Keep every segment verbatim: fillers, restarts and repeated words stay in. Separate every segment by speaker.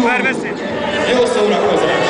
Speaker 1: Már veszi?
Speaker 2: Jó szórakozás!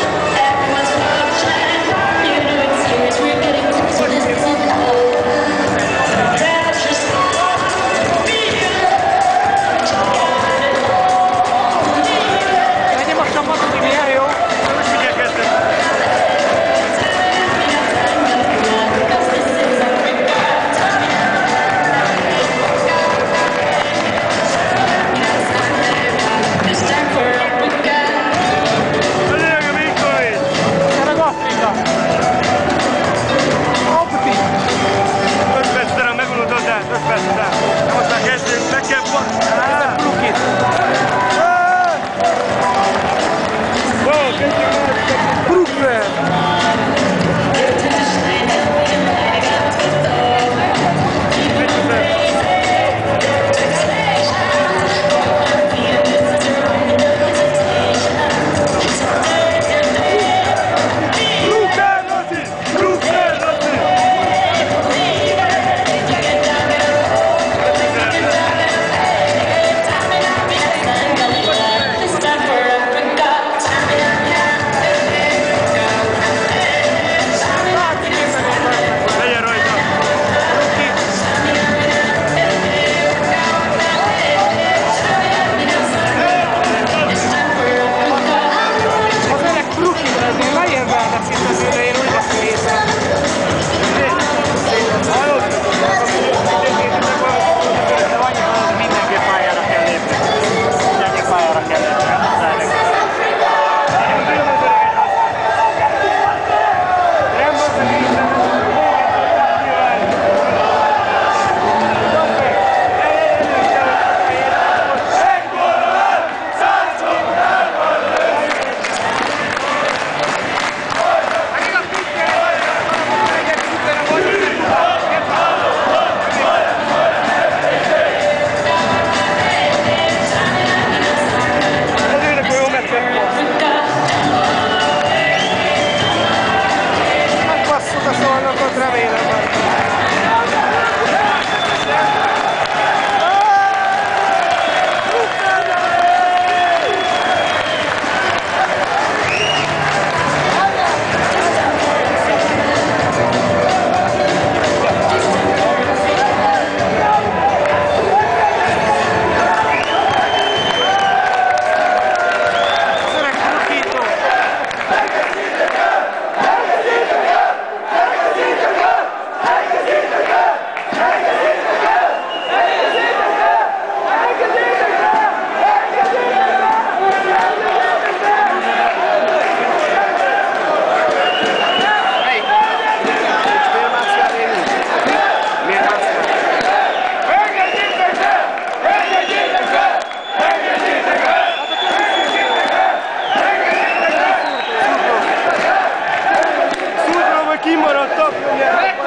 Speaker 1: Kimaradtak, ugye?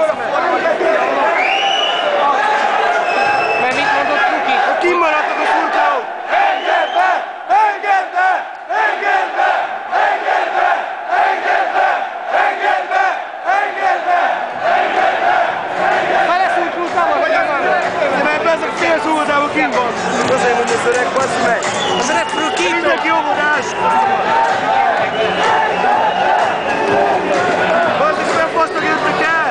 Speaker 3: Mert mit mondott Kuki?
Speaker 1: Kimaradtak a szurkolók!
Speaker 4: Engedd be! Engedd be! Engedd be! Engedd be! Engedd be! Engedd be! Engedd be! Engedd be!
Speaker 3: Beleszurkultál vagy nem?
Speaker 1: Mert ezek fél szurkoltával kint van. Azért mondja az öreg, bassz meg!
Speaker 3: Az öreg frukító!
Speaker 1: Mindenki óvodás! Bazdis, olyan fasztok jöttek el!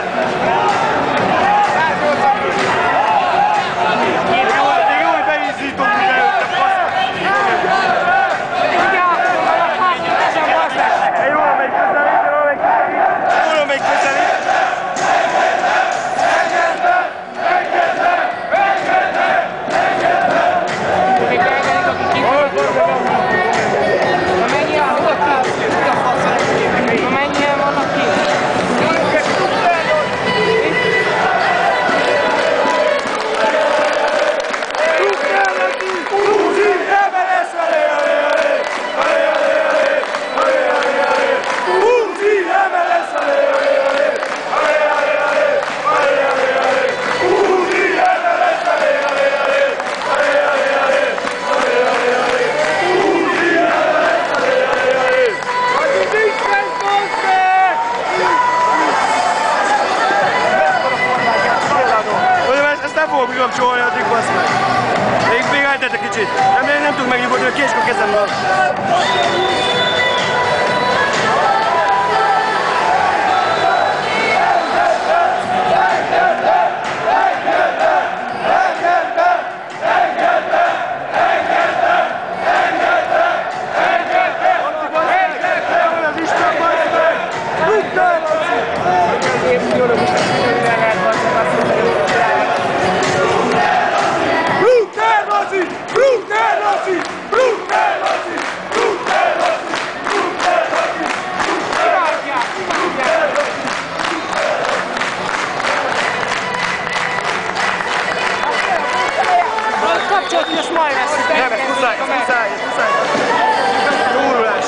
Speaker 1: Még jó, hogy beízítom, hogy bejöttek, fasztok! Jól megy közelít, jól megy közelít! Jól megy közelít!
Speaker 3: Még beengedjük, aki kívül. Ha mennyi áll, hol a kívül? Mi a fasz? Kapcsolat, hogy a smaj lesz.
Speaker 1: Nem, ez muszáj, ez muszáj, ez muszáj. Túrulás.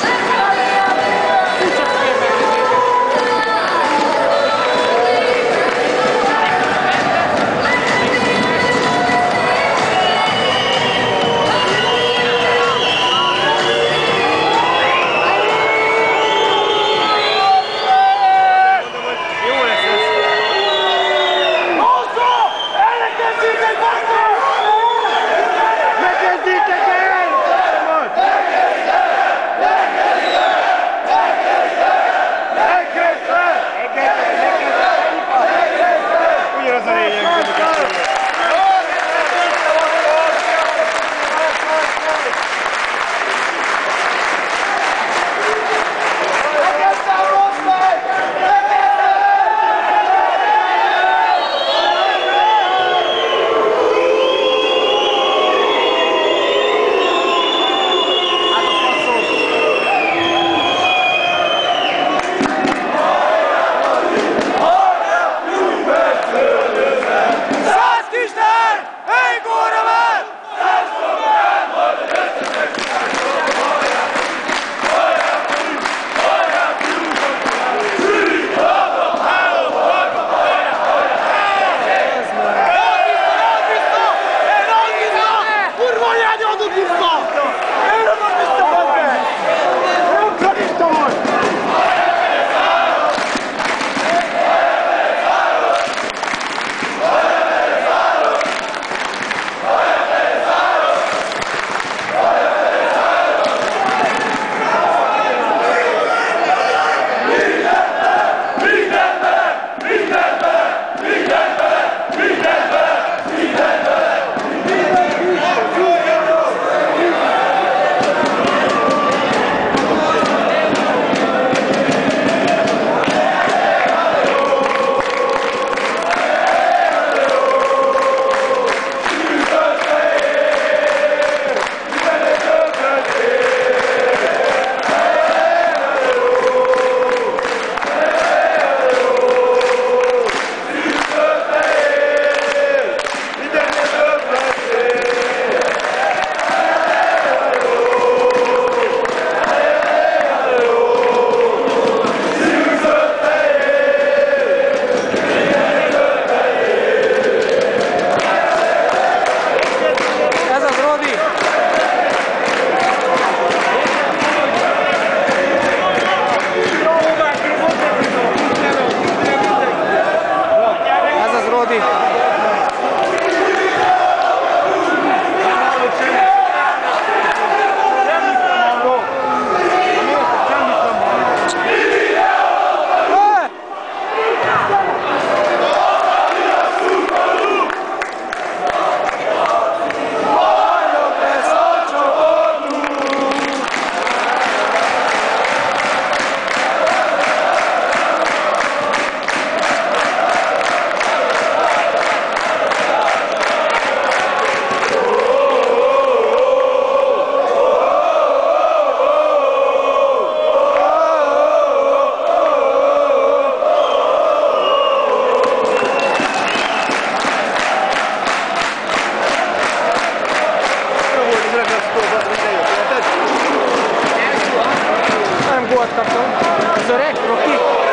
Speaker 3: Nem gólt kaptam. Az öreg, Rocky?